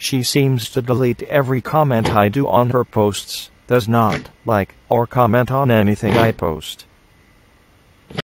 She seems to delete every comment I do on her posts, does not like or comment on anything I post.